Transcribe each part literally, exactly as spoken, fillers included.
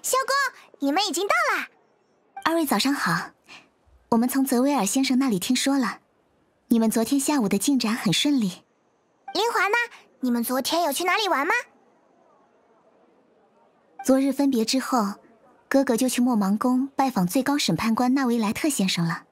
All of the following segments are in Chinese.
萧公，你们已经到了。 二位早上好，我们从泽维尔先生那里听说了，你们昨天下午的进展很顺利。 林华呢？你们昨天有去哪里玩吗？ 昨日分别之后，哥哥就去莫芒宫拜访最高审判官纳维莱特先生了。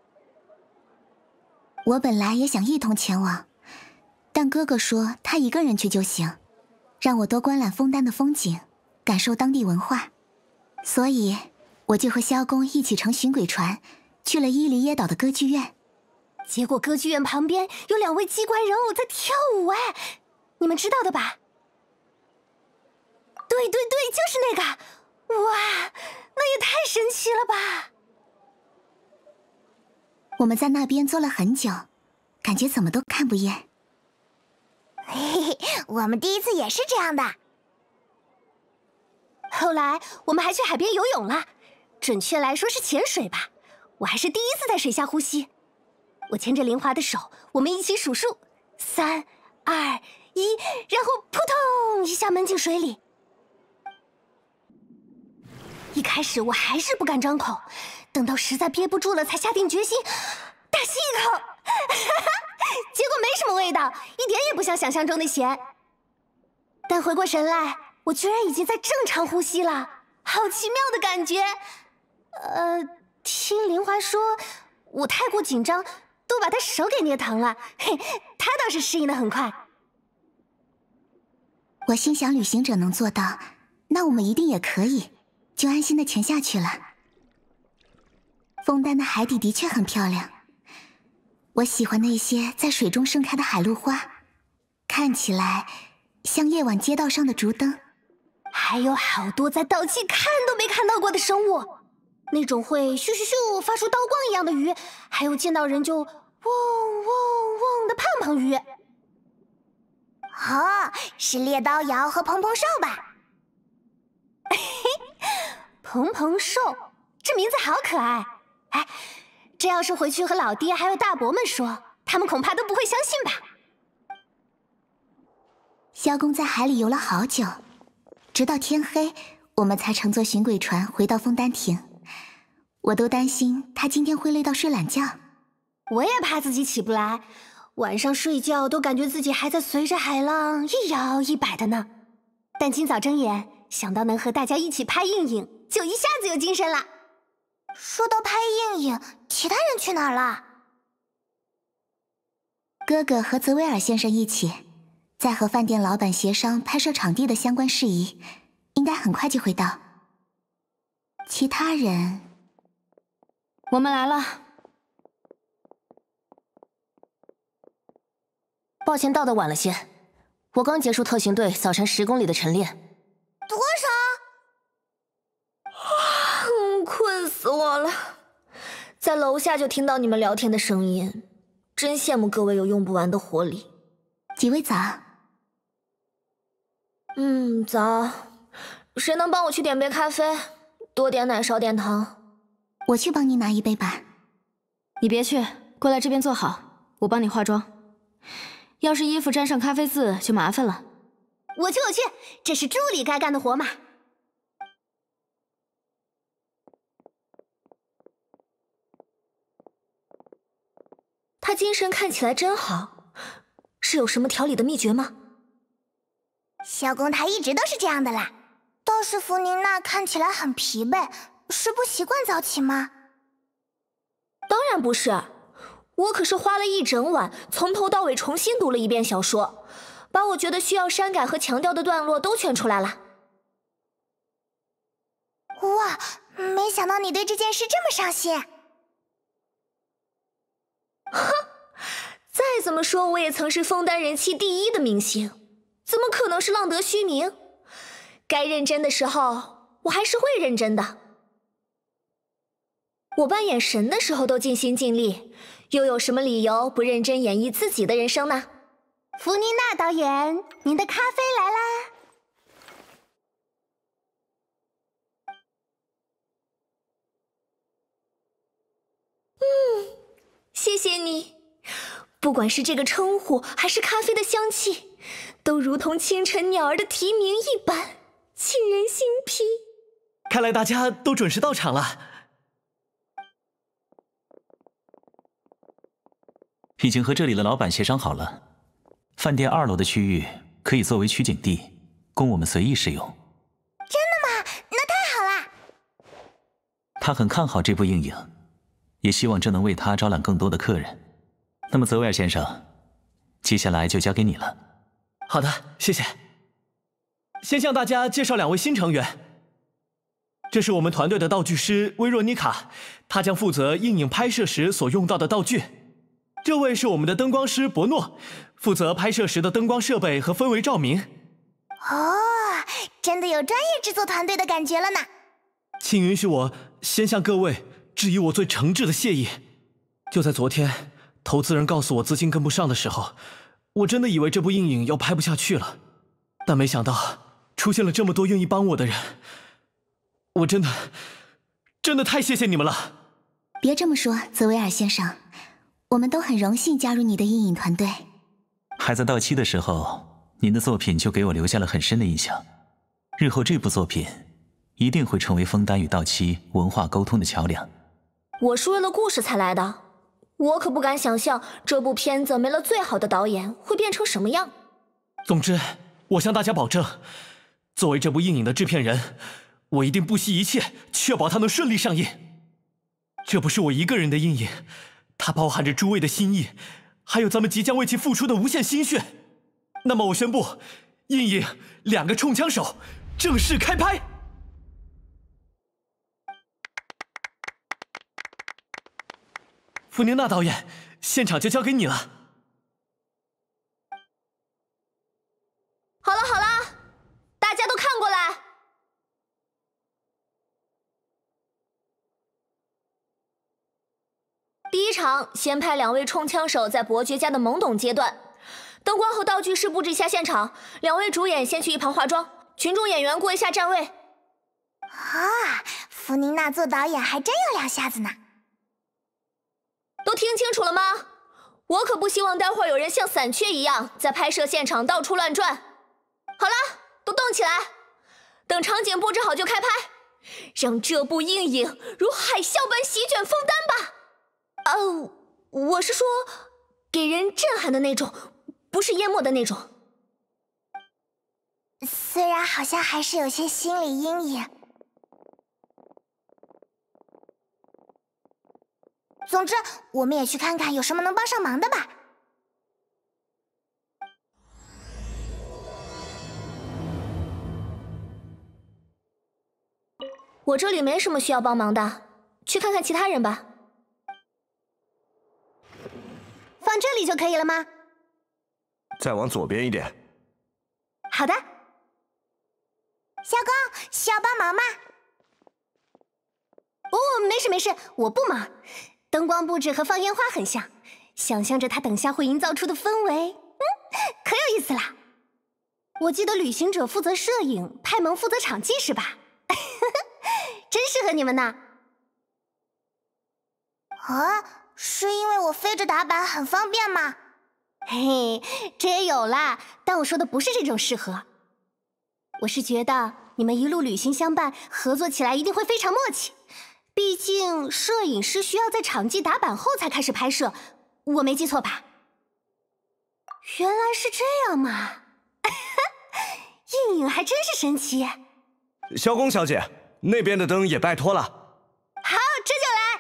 我本来也想一同前往，但哥哥说他一个人去就行，让我多观览枫丹的风景，感受当地文化，所以我就和萧公一起乘巡轨船去了伊犁耶岛的歌剧院。 结果歌剧院旁边有两位机关人偶在跳舞，哎，你们知道的吧？对对对，就是那个！哇，那也太神奇了吧！ 我们在那边坐了很久，感觉怎么都看不厌。 嘿嘿，我们第一次也是这样的。 后来我们还去海边游泳了，准确来说是潜水吧。我还是第一次在水下呼吸。我牵着林华的手，我们一起数数，三、二、一，然后扑通一下闷进水里。一开始我还是不敢张口，等到实在憋不住了，才下定决心大吸一口，结果没什么味道，一点也不像想象中的咸。但回过神来，我居然已经在正常呼吸了，好奇妙的感觉。呃，听林华说，我太过紧张，都把他手给捏疼了，嘿，他倒是适应得很快。 我心想旅行者能做到，那我们一定也可以，就安心的潜下去了。枫丹的海底的确很漂亮，我喜欢那些在水中盛开的海陆花，看起来像夜晚街道上的烛灯。 还有好多在岛际看都没看到过的生物，那种会咻咻咻发出刀光一样的鱼，还有见到人就嗡嗡嗡的胖胖鱼。 哦，是猎刀瑶和蓬蓬兽吧？ 蓬蓬兽，这名字好可爱。哎，这要是回去和老爹还有大伯们说，他们恐怕都不会相信吧。 萧公在海里游了好久，直到天黑，我们才乘坐巡轨船回到枫丹亭。我都担心他今天会累到睡懒觉。 我也怕自己起不来，晚上睡觉都感觉自己还在随着海浪一摇一摆的呢。但今早睁眼，想到能和大家一起拍硬影，就一下子有精神了。 说到拍硬影，其他人去哪儿了？ 哥哥和泽维尔先生一起在和饭店老板协商拍摄场地的相关事宜，应该很快就会到。其他人， 我们来了。 抱歉到的晚了些，我刚结束特勤队早晨十公里的晨练。 多少？ 嗯，困死我了，在楼下就听到你们聊天的声音，真羡慕各位有用不完的活力。 几位早？ 嗯，早。谁能帮我去点杯咖啡？多点奶，少点糖。 我去帮你拿一杯吧。 你别去，过来这边坐好，我帮你化妆。要是衣服沾上咖啡渍就麻烦了。 我去我去，这是助理该干的活嘛。 他精神看起来真好，是有什么调理的秘诀吗？ 萧公他一直都是这样的啦。倒是弗宁娜看起来很疲惫，是不习惯早起吗？ 当然不是，我可是花了一整晚，从头到尾重新读了一遍小说，把我觉得需要删改和强调的段落都圈出来了。 哇，没想到你对这件事这么上心。 哼，再怎么说我也曾是枫丹人气第一的明星，怎么可能是浪得虚名？该认真的时候，我还是会认真的。我扮演神的时候都尽心尽力，又有什么理由不认真演绎自己的人生呢？ 弗妮娜导演，您的咖啡来啦！ 嗯，谢谢你。不管是这个称呼，还是咖啡的香气，都如同清晨鸟儿的啼鸣一般沁人心脾。 看来大家都准时到场了。 已经和这里的老板协商好了，饭店二楼的区域可以作为取景地，供我们随意使用。 真的吗？那太好了！ 他很看好这部映影，也希望这能为他招揽更多的客人。那么泽维尔先生，接下来就交给你了。 好的，谢谢。先向大家介绍两位新成员。这是我们团队的道具师薇若妮卡，她将负责映影拍摄时所用到的道具。这位是我们的灯光师伯诺，负责拍摄时的灯光设备和氛围照明。 哦，真的有专业制作团队的感觉了呢。 请允许我先向各位致以我最诚挚的谢意。就在昨天，投资人告诉我资金跟不上的时候，我真的以为这部映影要拍不下去了，但没想到出现了这么多愿意帮我的人。我真的，真的太谢谢你们了。 别这么说，泽维尔先生，我们都很荣幸加入你的映影团队。 还在到期的时候，您的作品就给我留下了很深的印象。日后这部作品一定会成为枫丹与到期文化沟通的桥梁。 我是为了故事才来的，我可不敢想象这部片子没了最好的导演会变成什么样。 总之，我向大家保证，作为这部映影的制片人，我一定不惜一切确保它能顺利上映。这不是我一个人的映影，它包含着诸位的心意，还有咱们即将为其付出的无限心血。那么我宣布，映影《两个冲枪手》正式开拍。弗宁娜导演，现场就交给你了。 好了好了，大家都看过来。第一场先派两位冲枪手在伯爵家的懵懂阶段，灯光和道具师布置一下现场，两位主演先去一旁化妆，群众演员过一下站位。 啊，弗宁娜做导演还真有两下子呢。 都听清楚了吗？我可不希望待会儿有人像散缺一样在拍摄现场到处乱转。好了，都动起来，等场景布置好就开拍，让这部映影如海啸般席卷枫丹吧。哦，我是说，给人震撼的那种，不是淹没的那种。 虽然好像还是有些心理阴影。总之，我们也去看看有什么能帮上忙的吧。 我这里没什么需要帮忙的，去看看其他人吧。 放这里就可以了吗？ 再往左边一点。 好的。 小公，需要帮忙吗？ 哦，没事没事，我不忙。灯光布置和放烟花很像，想象着它等下会营造出的氛围，嗯，可有意思啦。我记得旅行者负责摄影，派蒙负责场记是吧？真适合你们呢。 啊，是因为我飞着打板很方便吗？ 嘿，这也有啦，但我说的不是这种适合。我是觉得你们一路旅行相伴，合作起来一定会非常默契。毕竟摄影师需要在场记打板后才开始拍摄，我没记错吧？原来是这样嘛！映影还真是神奇。 萧公小姐，那边的灯也拜托了。 好，这就来。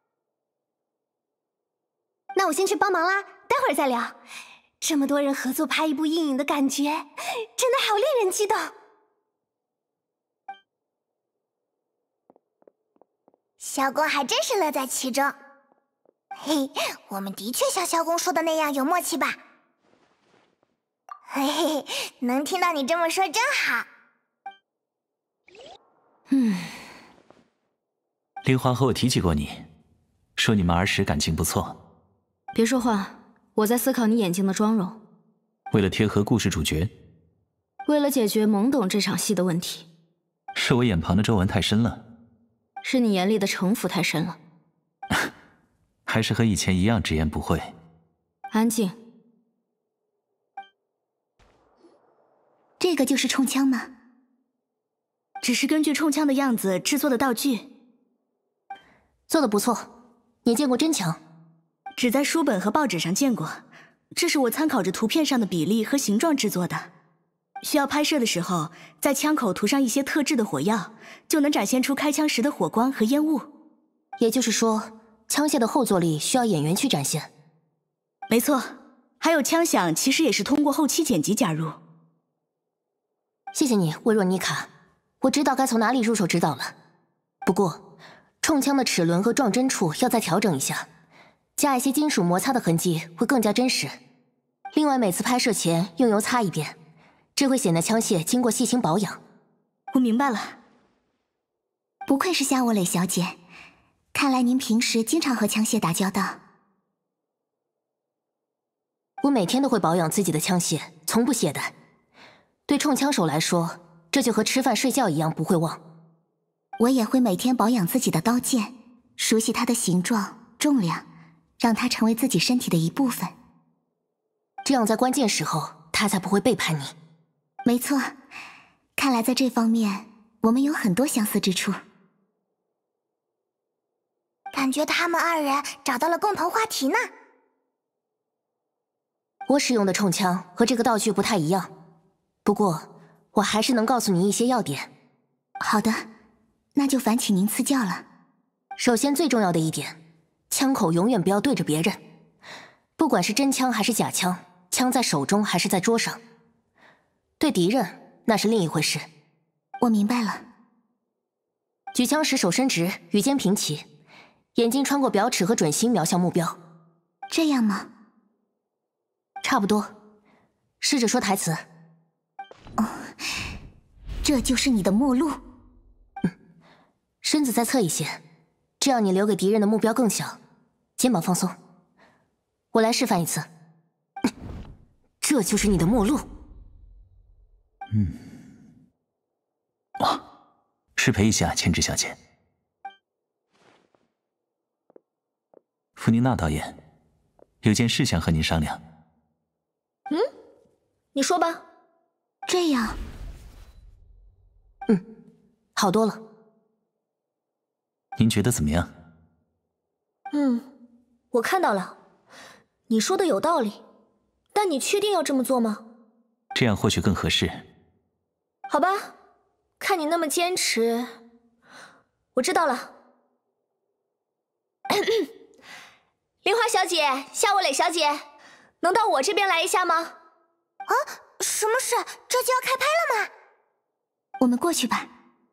那我先去帮忙啦，待会儿再聊。这么多人合作拍一部映影的感觉，真的好令人激动。 萧公还真是乐在其中。嘿，我们的确像萧公说的那样有默契吧？嘿嘿，能听到你这么说真好。 嗯，玲花和我提起过你，说你们儿时感情不错。 别说话，我在思考你眼睛的妆容。 为了贴合故事主角， 为了解决懵懂这场戏的问题， 是我眼旁的皱纹太深了。 是你眼里的城府太深了。 还是和以前一样直言不讳。 安静。 这个就是冲枪吗？ 只是根据冲枪的样子制作的道具。 做得不错，你见过真枪？ 只在书本和报纸上见过，这是我参考着图片上的比例和形状制作的。需要拍摄的时候，在枪口涂上一些特制的火药，就能展现出开枪时的火光和烟雾。 也就是说，枪械的后坐力需要演员去展现。 没错，还有枪响其实也是通过后期剪辑加入。 谢谢你，薇若妮卡，我知道该从哪里入手指导了。不过，冲枪的齿轮和撞针处要再调整一下，加一些金属摩擦的痕迹会更加真实。另外，每次拍摄前用油擦一遍，这会显得枪械经过细心保养。 我明白了。 不愧是夏沃蕾小姐，看来您平时经常和枪械打交道。 我每天都会保养自己的枪械，从不懈怠。对冲枪手来说，这就和吃饭睡觉一样不会忘。 我也会每天保养自己的刀剑，熟悉它的形状、重量，让它成为自己身体的一部分。 这样在关键时候，它才不会背叛你。 没错，看来在这方面，我们有很多相似之处。 感觉他们二人找到了共同话题呢。 我使用的冲枪和这个道具不太一样。不过，我还是能告诉你一些要点。 好的，那就烦请您赐教了。 首先，最重要的一点，枪口永远不要对着别人，不管是真枪还是假枪，枪在手中还是在桌上，对敌人那是另一回事。 我明白了。 举枪时手伸直，与肩平齐，眼睛穿过表齿和准心瞄向目标。 这样吗？ 差不多。试着说台词。 哦，这就是你的末路。 嗯，身子再侧一些，这样你留给敌人的目标更小。肩膀放松。我来示范一次。这就是你的末路。 嗯。哇，失陪一下，千枝小姐。弗妮娜导演，有件事想和您商量。 嗯，你说吧。 这样。 嗯，好多了。 您觉得怎么样？ 嗯，我看到了，你说的有道理，但你确定要这么做吗？ 这样或许更合适。 好吧，看你那么坚持，我知道了。玲花小姐，夏沃蕾小姐，能到我这边来一下吗？ 啊，什么事？这就要开拍了吗？ 我们过去吧。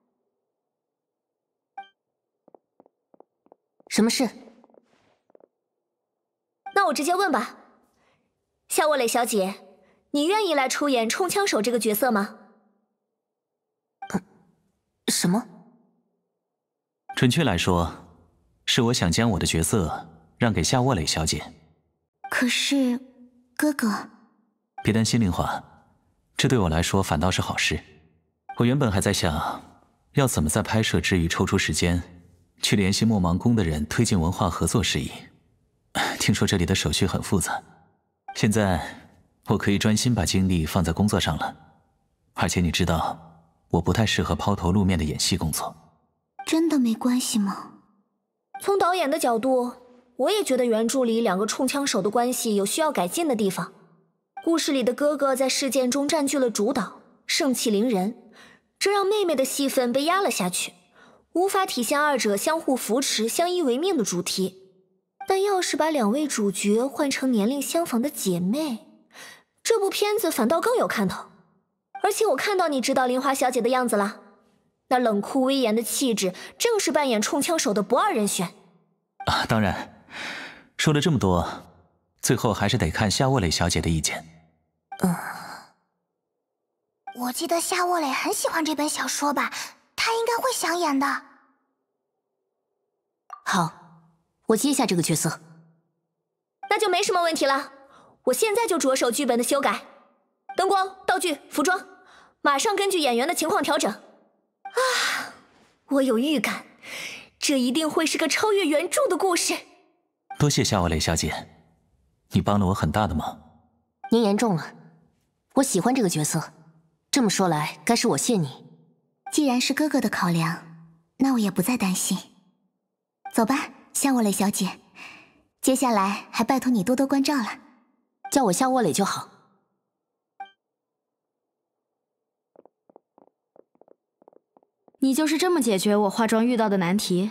什么事？ 那我直接问吧。夏沃蕾小姐，你愿意来出演冲枪手这个角色吗？ 嗯，什么？ 准确来说，是我想将我的角色让给夏沃蕾小姐。 可是，哥哥， 别担心，玲华，这对我来说反倒是好事。我原本还在想，要怎么在拍摄之余抽出时间，去联系莫芒宫的人推进文化合作事宜。听说这里的手续很复杂，现在我可以专心把精力放在工作上了。而且你知道，我不太适合抛头露面的演戏工作。 真的没关系吗？ 从导演的角度，我也觉得原著里两个冲枪手的关系有需要改进的地方。故事里的哥哥在事件中占据了主导，盛气凌人，这让妹妹的戏份被压了下去，无法体现二者相互扶持、相依为命的主题。但要是把两位主角换成年龄相仿的姐妹，这部片子反倒更有看头。而且我看到你指导玲花小姐的样子了，那冷酷威严的气质，正是扮演冲枪手的不二人选。 啊，当然，说了这么多，最后还是得看夏沃蕾小姐的意见。 嗯，我记得夏沃蕾很喜欢这本小说吧，她应该会想演的。 好，我接下这个角色。 那就没什么问题了，我现在就着手剧本的修改，灯光、道具、服装，马上根据演员的情况调整。啊，我有预感，这一定会是个超越原著的故事。 多谢夏沃蕾小姐，你帮了我很大的忙。 您言重了，我喜欢这个角色，这么说来，该是我谢你。 既然是哥哥的考量，那我也不再担心。走吧，夏沃蕾小姐，接下来还拜托你多多关照了。 叫我夏沃蕾就好。 你就是这么解决我化妆遇到的难题？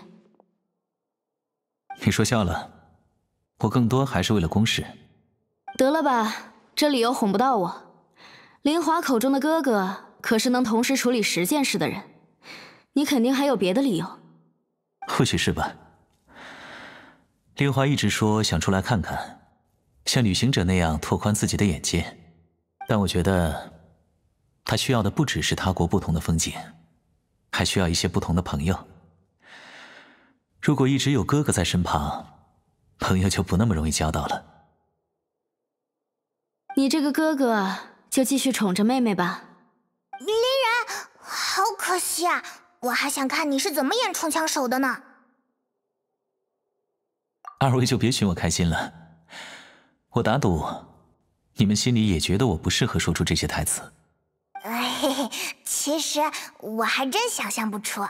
你说笑了，我更多还是为了公事。 得了吧，这理由哄不到我。林华口中的哥哥可是能同时处理十件事的人，你肯定还有别的理由。 或许是吧。林华一直说想出来看看，像旅行者那样拓宽自己的眼界，但我觉得他需要的不只是他国不同的风景，还需要一些不同的朋友。如果一直有哥哥在身旁，朋友就不那么容易交到了。 你这个哥哥就继续宠着妹妹吧。 林然，好可惜啊，我还想看你是怎么演冲枪手的呢。 二位就别寻我开心了，我打赌你们心里也觉得我不适合说出这些台词。 嘿嘿，其实我还真想象不出。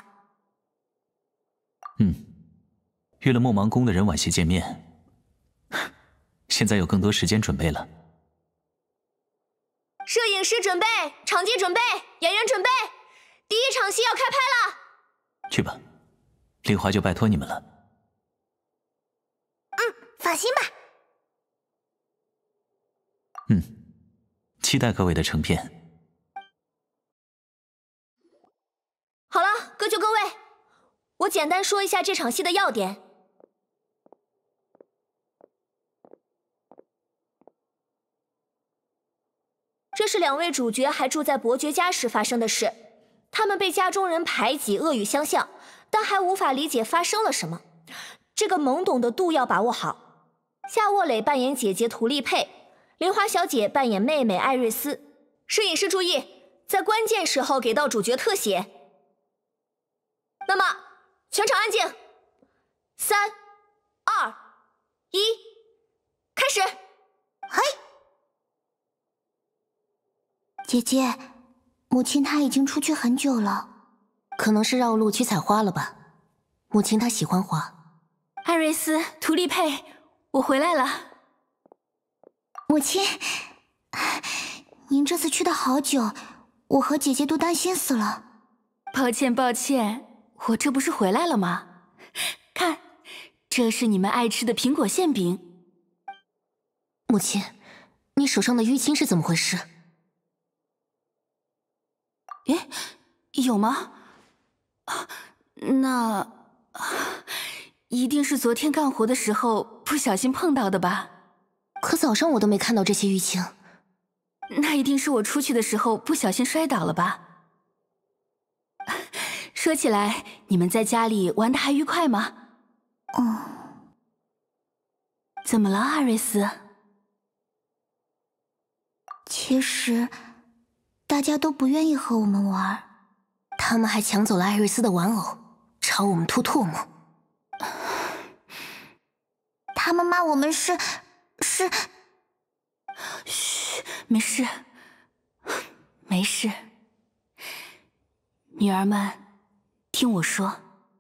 嗯，约了莫芒宫的人晚些见面，现在有更多时间准备了。 摄影师准备，场记准备，演员准备，第一场戏要开拍了。 去吧，林华就拜托你们了。 嗯，放心吧。 嗯，期待各位的成片。 好了，各就各位，我简单说一下这场戏的要点。这是两位主角还住在伯爵家时发生的事，他们被家中人排挤、恶语相向，但还无法理解发生了什么。这个懵懂的度要把握好。夏沃蕾扮演姐姐涂丽佩，林华小姐扮演妹妹艾瑞斯。摄影师注意，在关键时候给到主角特写。那么，全场安静，三、二、一，开始。 嘿， 姐姐，母亲她已经出去很久了， 可能是绕路去采花了吧。母亲她喜欢花。 艾瑞斯、涂丽佩，我回来了。 母亲，您这次去的好久，我和姐姐都担心死了。 抱歉，抱歉。我这不是回来了吗？看，这是你们爱吃的苹果馅饼。 母亲，你手上的淤青是怎么回事？ 诶，有吗？那一定是昨天干活的时候不小心碰到的吧？ 可早上我都没看到这些淤青。 那一定是我出去的时候不小心摔倒了吧？说起来，你们在家里玩得还愉快吗？ 嗯。 怎么了，阿瑞斯？ 其实，大家都不愿意和我们玩。 他们还抢走了艾瑞斯的玩偶，朝我们吐唾沫。 他们骂我们是是。 嘘，没事，没事。女儿们，听我说，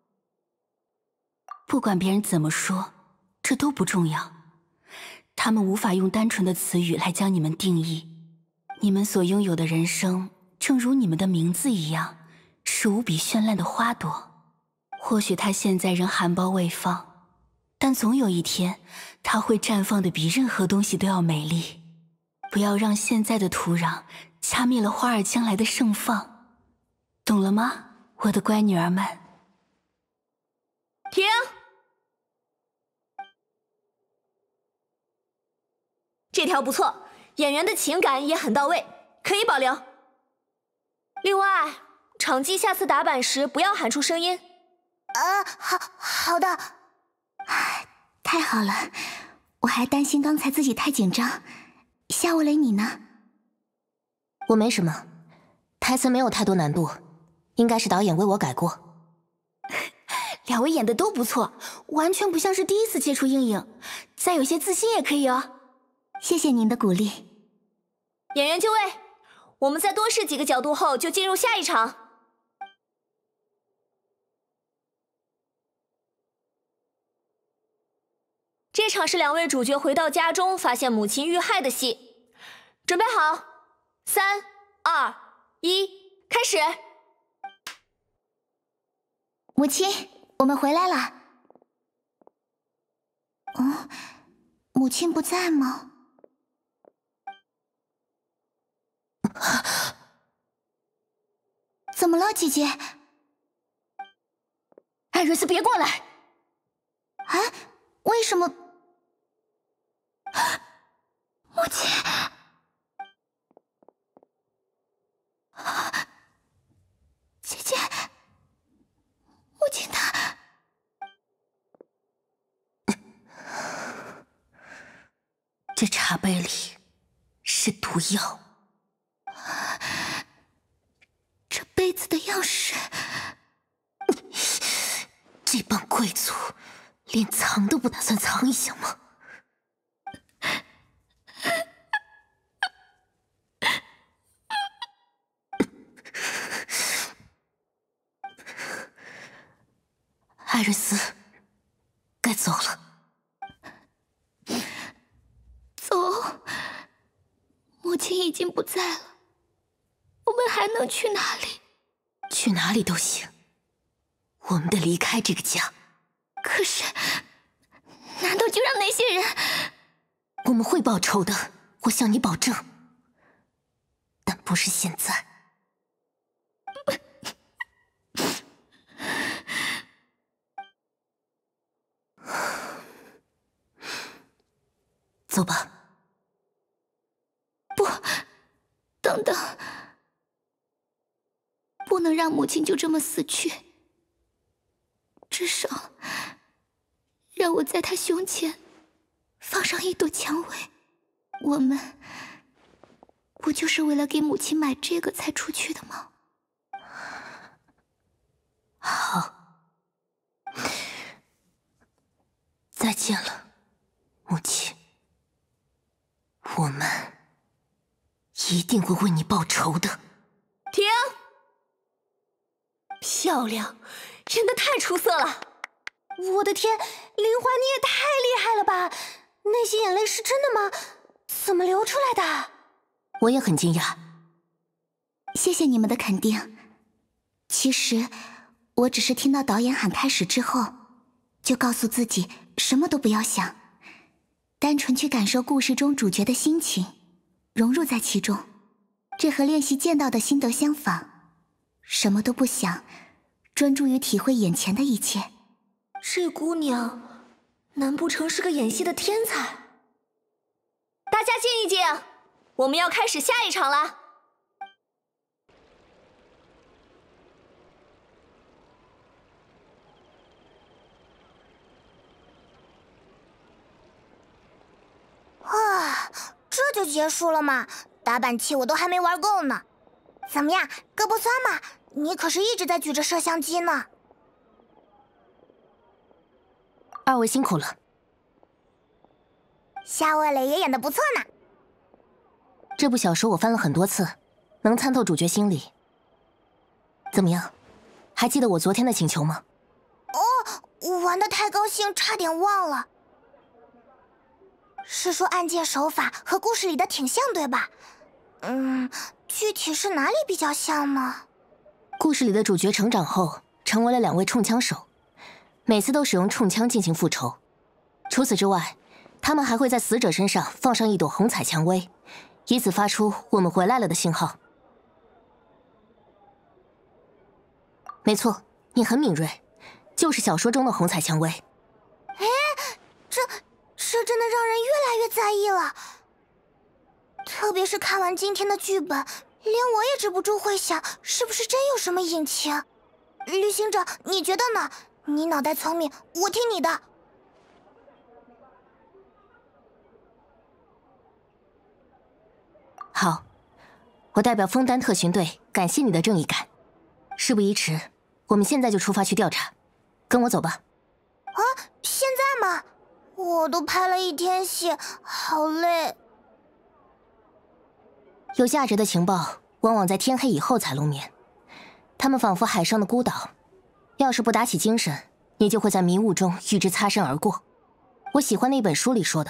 不管别人怎么说，这都不重要。他们无法用单纯的词语来将你们定义。你们所拥有的人生，正如你们的名字一样，是无比绚烂的花朵。或许它现在仍含苞未放，但总有一天，它会绽放的比任何东西都要美丽。不要让现在的土壤掐灭了花儿将来的盛放，懂了吗，我的乖女儿们？ 停！这条不错，演员的情感也很到位，可以保留。另外，场记下次打板时不要喊出声音。 呃，好好的。 太好了，我还担心刚才自己太紧张。夏沃蕾，你呢？ 我没什么，台词没有太多难度，应该是导演为我改过。 两位演的都不错，完全不像是第一次接触硬影，再有些自信也可以哦。 谢谢您的鼓励。 演员就位，我们在多试几个角度后就进入下一场。 场是两位主角回到家中发现母亲遇害的戏。准备好，三、二、一，开始。 母亲，我们回来了。嗯，母亲不在吗？怎么了，姐姐？ 艾瑞斯，别过来！ 啊？为什么？母亲，姐姐，母亲她…… 这茶杯里是毒药。 这杯子的钥匙， 这帮贵族连藏都不打算藏一下吗？艾瑞斯，该走了。 走，母亲已经不在了，我们还能去哪里？ 去哪里都行，我们得离开这个家。 可是，难道就让那些人…… 我们会报仇的，我向你保证。但不是现在。走吧。 不，等等，不能让母亲就这么死去。至少，让我在她胸前放上一朵蔷薇。我们不就是为了给母亲买这个才出去的吗？ 好，再见了，母亲。我们一定会为你报仇的。 停！漂亮，演得太出色了！ 我的天，林华你也太厉害了吧！那些眼泪是真的吗？怎么流出来的？ 我也很惊讶。 谢谢你们的肯定。其实，我只是听到导演喊开始之后，就告诉自己什么都不要想。单纯去感受故事中主角的心情，融入在其中，这和练习剑道的心得相仿。什么都不想，专注于体会眼前的一切。 这姑娘，难不成是个演戏的天才？ 大家静一静，我们要开始下一场了。 啊，这就结束了吗？打板器我都还没玩够呢。怎么样，胳膊酸吗？你可是一直在举着摄像机呢。 二位辛苦了。 夏沃蕾也演得不错呢。 这部小说我翻了很多次，能参透主角心理。怎么样，还记得我昨天的请求吗？ 哦，我玩得太高兴，差点忘了。是说案件手法和故事里的挺像，对吧？嗯，具体是哪里比较像呢？ 故事里的主角成长后，成为了两位冲枪手，每次都使用冲枪进行复仇。除此之外，他们还会在死者身上放上一朵红彩蔷薇，以此发出我们回来了的信号。没错，你很敏锐，就是小说中的红彩蔷薇。 哎，这这真的让人越来越在意了。特别是看完今天的剧本，连我也止不住会想，是不是真有什么隐情？旅行者，你觉得呢？你脑袋聪明，我听你的。 好，我代表枫丹特巡队感谢你的正义感。事不宜迟，我们现在就出发去调查，跟我走吧。 啊，现在吗？我都拍了一天戏，好累。 有价值的情报往往在天黑以后才露面，他们仿佛海上的孤岛，要是不打起精神，你就会在迷雾中与之擦身而过。 我喜欢的一本书里说的。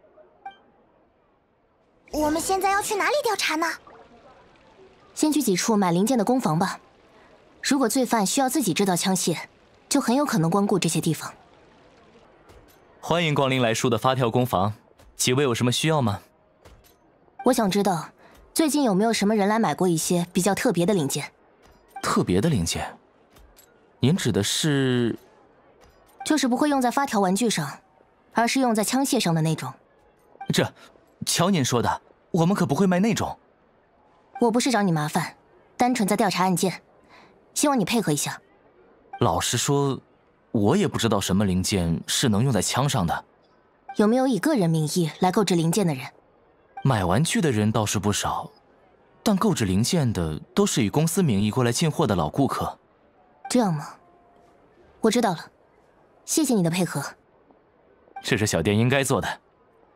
我们现在要去哪里调查呢？ 先去几处买零件的工坊吧。如果罪犯需要自己制造枪械，就很有可能光顾这些地方。 欢迎光临来书的发条工坊，几位有什么需要吗？ 我想知道，最近有没有什么人来买过一些比较特别的零件？ 特别的零件？您指的是？ 就是不会用在发条玩具上，而是用在枪械上的那种。 这，瞧您说的，我们可不会卖那种。 我不是找你麻烦，单纯在调查案件，希望你配合一下。 老实说，我也不知道什么零件是能用在枪上的。 有没有以个人名义来购置零件的人？ 买玩具的人倒是不少，但购置零件的都是以公司名义过来进货的老顾客。 这样吗？我知道了，谢谢你的配合。 这是小店应该做的。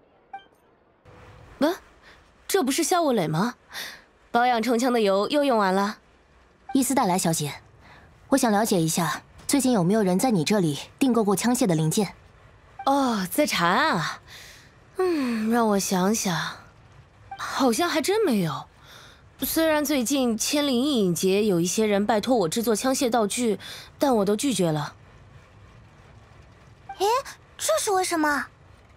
不，这不是夏沃磊吗？保养冲枪的油又用完了。 伊斯黛莱小姐，我想了解一下，最近有没有人在你这里订购过枪械的零件？ 哦，在查案啊。嗯，让我想想，好像还真没有。虽然最近千灵异影节有一些人拜托我制作枪械道具，但我都拒绝了。 诶，这是为什么？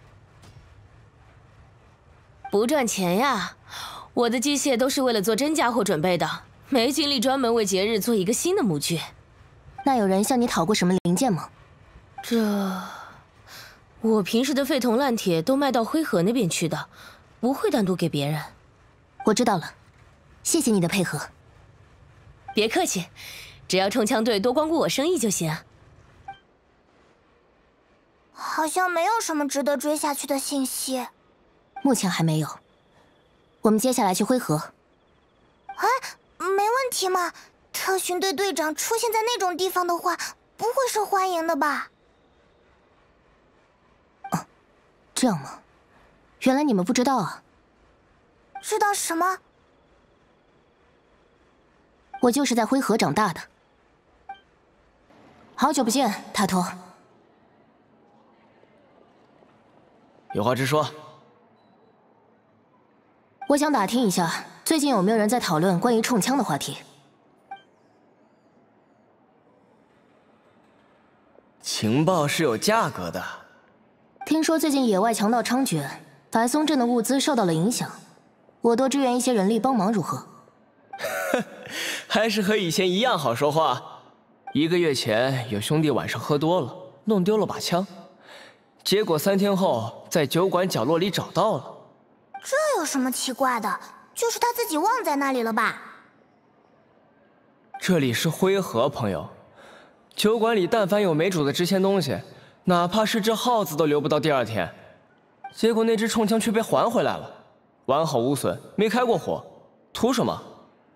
不赚钱呀。我的机械都是为了做真家伙准备的，没精力专门为节日做一个新的模具。 那有人向你讨过什么零件吗？ 这，我平时的废铜烂铁都卖到灰河那边去的，不会单独给别人。 我知道了，谢谢你的配合。 别客气，只要冲枪队多光顾我生意就行。 好像没有什么值得追下去的信息。 目前还没有。我们接下来去灰河。 哎，没问题嘛。特训队队长出现在那种地方的话，不会受欢迎的吧？ 哦，这样吗？原来你们不知道啊。 知道什么？ 我就是在灰河长大的。好久不见，塔托。 有话直说。 我想打听一下，最近有没有人在讨论关于冲枪的话题？ 情报是有价格的。 听说最近野外强盗猖獗，白松镇的物资受到了影响，我多支援一些人力帮忙如何？ 还是和以前一样好说话。一个月前，有兄弟晚上喝多了，弄丢了把枪，结果三天后在酒馆角落里找到了。 这有什么奇怪的？就是他自己忘在那里了吧？ 这里是灰河，朋友。酒馆里但凡有没主的值钱东西，哪怕是只耗子都留不到第二天。结果那支冲枪却被还回来了，完好无损，没开过火，图什么？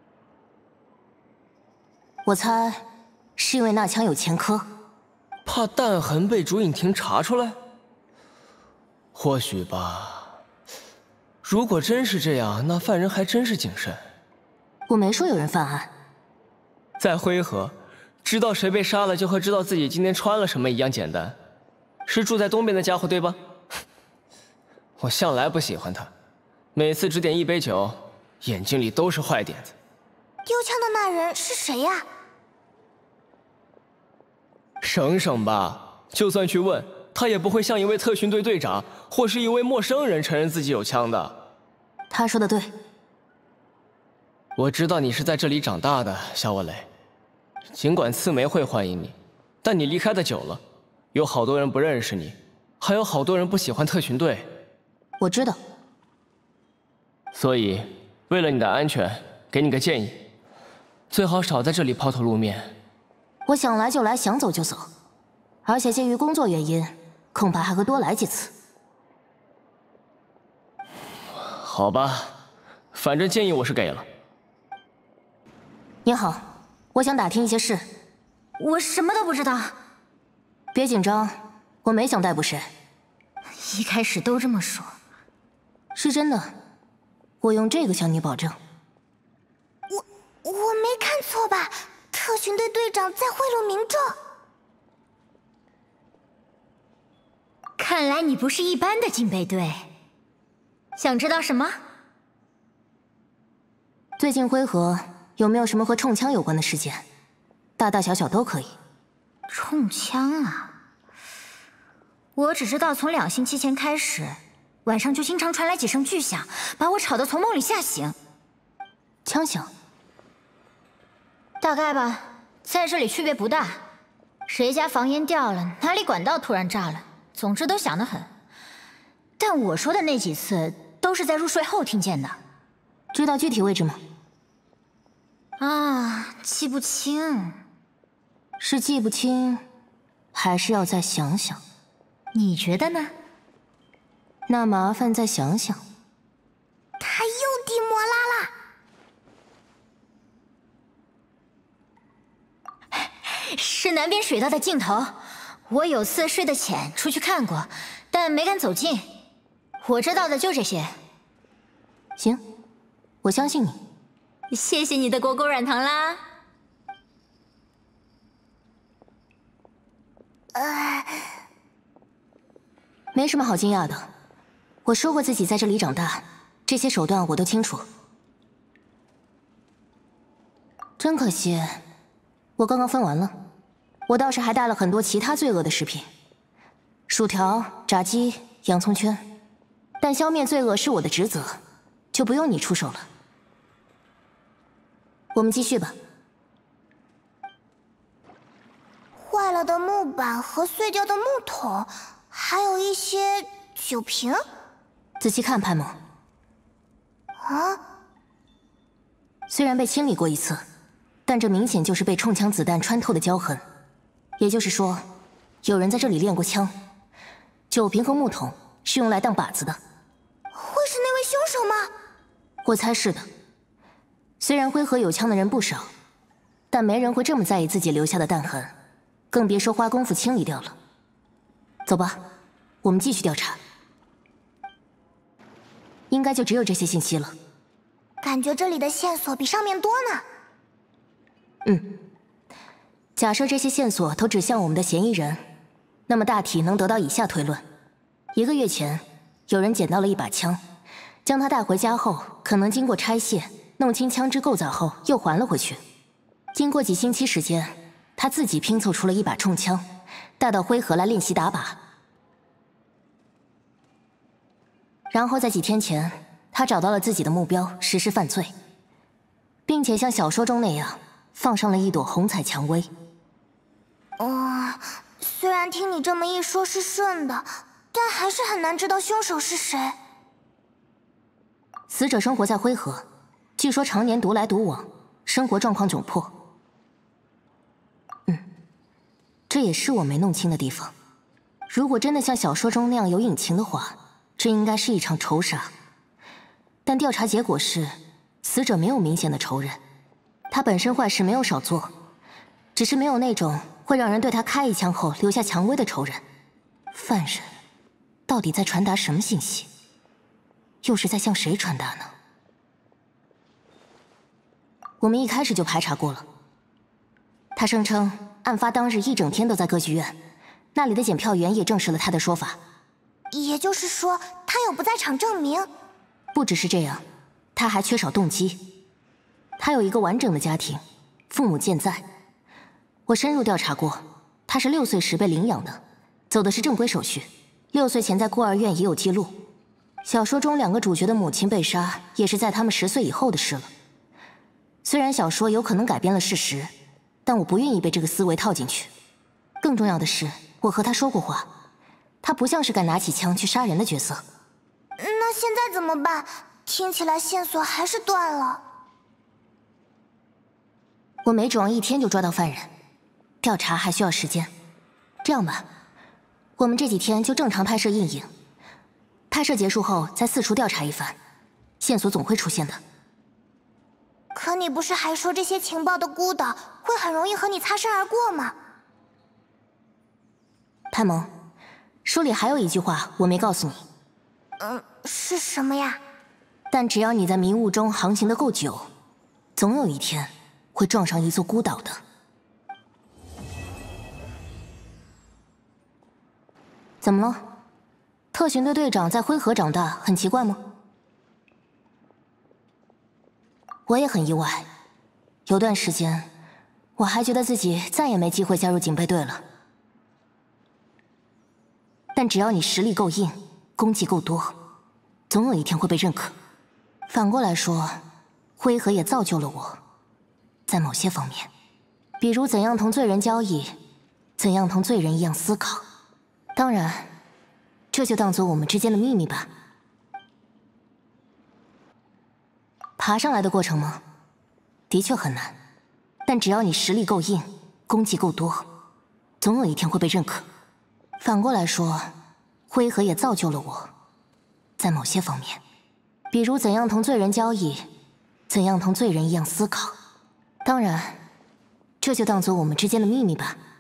我猜是因为那枪有前科， 怕弹痕被竹影亭查出来？或许吧。如果真是这样，那犯人还真是谨慎。 我没说有人犯案。 在灰河，知道谁被杀了就和知道自己今天穿了什么一样简单。是住在东边的家伙对吧？我向来不喜欢他，每次只点一杯酒，眼睛里都是坏点子。 丢枪的那人是谁呀？ 省省吧，就算去问，他也不会像一位特训队队长或是一位陌生人承认自己有枪的。 他说的对。 我知道你是在这里长大的，夏沃磊。尽管刺梅会欢迎你，但你离开的久了，有好多人不认识你，还有好多人不喜欢特训队。 我知道。 所以，为了你的安全，给你个建议，最好少在这里抛头露面。 我想来就来，想走就走，而且鉴于工作原因，恐怕还会多来几次。 好吧，反正建议我是给了。 你好，我想打听一些事。 我什么都不知道。 别紧张，我没想逮捕谁。 一开始都这么说。 是真的，我用这个向你保证。 我我没看错吧？特训队队长在贿赂民众。看看来你不是一般的禁备队。想知道什么？ 最近灰河有没有什么和冲枪有关的事件？大大小小都可以。 冲枪啊！我只知道从两星期前开始，晚上就经常传来几声巨响，把我吵得从梦里吓醒。 枪响？ 大概吧，在这里区别不大。谁家房檐掉了，哪里管道突然炸了，总之都响得很。但我说的那几次都是在入睡后听见的。 知道具体位置吗？ 啊，记不清。 是记不清，还是要再想想？ 你觉得呢？ 那麻烦再想想。 他又地摩拉了。是南边水道的尽头。我有次睡得浅，出去看过，但没敢走近。我知道的就这些。 行，我相信你。 谢谢你的果果软糖啦。 呃， 没什么好惊讶的。我说过自己在这里长大，这些手段我都清楚。真可惜，我刚刚分完了。我倒是还带了很多其他罪恶的食品，薯条、炸鸡、洋葱圈。但消灭罪恶是我的职责，就不用你出手了。我们继续吧。 坏了的木板和碎掉的木桶，还有一些酒瓶。 仔细看，派蒙。 啊！ 虽然被清理过一次，但这明显就是被冲枪子弹穿透的胶痕。也就是说，有人在这里练过枪。酒瓶和木桶是用来当靶子的。 会是那位凶手吗？ 我猜是的。虽然灰河有枪的人不少，但没人会这么在意自己留下的弹痕，更别说花功夫清理掉了。走吧，我们继续调查。应该就只有这些信息了。 感觉这里的线索比上面多呢。 嗯，假设这些线索都指向我们的嫌疑人，那么大体能得到以下推论：一个月前，有人捡到了一把枪，将它带回家后，可能经过拆卸，弄清枪支构造后又还了回去。经过几星期时间，他自己拼凑出了一把冲枪，带到灰河来练习打靶。然后在几天前，他找到了自己的目标，实施犯罪，并且像小说中那样放上了一朵红彩蔷薇。 哦，虽然听你这么一说是顺的，但还是很难知道凶手是谁。 死者生活在灰河，据说常年独来独往，生活状况窘迫。嗯，这也是我没弄清的地方。如果真的像小说中那样有隐情的话，这应该是一场仇杀。但调查结果是，死者没有明显的仇人，他本身坏事没有少做，只是没有那种会让人对他开一枪后留下蔷薇的仇人。犯人到底在传达什么信息？又是在向谁传达呢？我们一开始就排查过了。他声称案发当日一整天都在歌剧院，那里的检票员也证实了他的说法。 也就是说，他有不在场证明。 不只是这样，他还缺少动机。他有一个完整的家庭，父母健在。我深入调查过，他是六岁时被领养的，走的是正规手续。六岁前在孤儿院也有记录。小说中两个主角的母亲被杀，也是在他们十岁以后的事了。虽然小说有可能改变了事实，但我不愿意被这个思维套进去。更重要的是，我和他说过话，他不像是敢拿起枪去杀人的角色。 那现在怎么办？听起来线索还是断了。 我没指望一天就抓到犯人，调查还需要时间。这样吧，我们这几天就正常拍摄映影，拍摄结束后再四处调查一番，线索总会出现的。 可你不是还说这些情报的孤岛会很容易和你擦身而过吗？ 泰蒙，书里还有一句话我没告诉你。 嗯，是什么呀？ 但只要你在迷雾中航行的够久，总有一天会撞上一座孤岛的。怎么了？ 特巡队队长在灰河长大，很奇怪吗？我也很意外。有段时间，我还觉得自己再也没机会加入警备队了。但只要你实力够硬，功绩够多，总有一天会被认可。反过来说，灰河也造就了我，在某些方面，比如怎样同罪人交易，怎样同罪人一样思考。当然，这就当做我们之间的秘密吧。爬上来的过程吗？的确很难，但只要你实力够硬，功绩够多，总有一天会被认可。反过来说，灰河也造就了我，在某些方面，比如怎样同罪人交易，怎样同罪人一样思考。当然，这就当做我们之间的秘密吧。